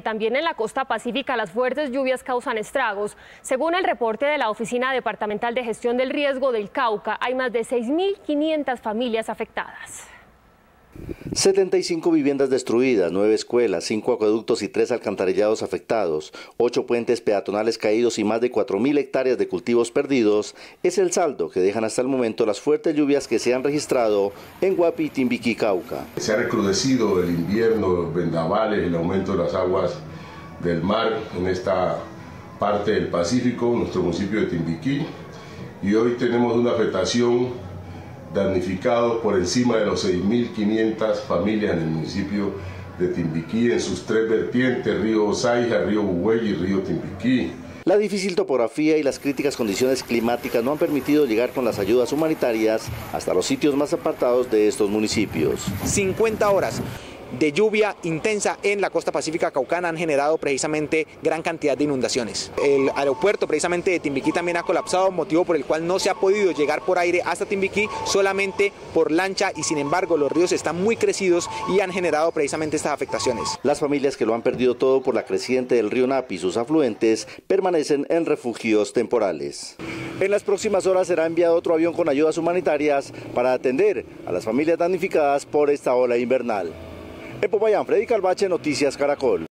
También en la costa pacífica las fuertes lluvias causan estragos. Según el reporte de la Oficina Departamental de Gestión del Riesgo del Cauca, hay más de 6.500 familias afectadas. 75 viviendas destruidas, 9 escuelas, 5 acueductos y 3 alcantarillados afectados, 8 puentes peatonales caídos y más de 4.000 hectáreas de cultivos perdidos es el saldo que dejan hasta el momento las fuertes lluvias que se han registrado en Guapi y Timbiquí, Cauca. Se ha recrudecido el invierno, los vendavales, el aumento de las aguas del mar en esta parte del Pacífico, nuestro municipio de Timbiquí, y hoy tenemos una afectación damnificados por encima de los 6.500 familias en el municipio de Timbiquí, en sus 3 vertientes, río Osaija, río Buguey y río Timbiquí. La difícil topografía y las críticas condiciones climáticas no han permitido llegar con las ayudas humanitarias hasta los sitios más apartados de estos municipios. 50 horas de lluvia intensa en la costa pacífica caucana han generado precisamente gran cantidad de inundaciones. El aeropuerto precisamente de Timbiquí también ha colapsado, motivo por el cual no se ha podido llegar por aire hasta Timbiquí, solamente por lancha, y sin embargo los ríos están muy crecidos y han generado precisamente estas afectaciones. Las familias que lo han perdido todo por la creciente del río Napi y sus afluentes permanecen en refugios temporales. En las próximas horas será enviado otro avión con ayudas humanitarias para atender a las familias damnificadas por esta ola invernal. En Popayán, Freddy Calvache, Noticias Caracol.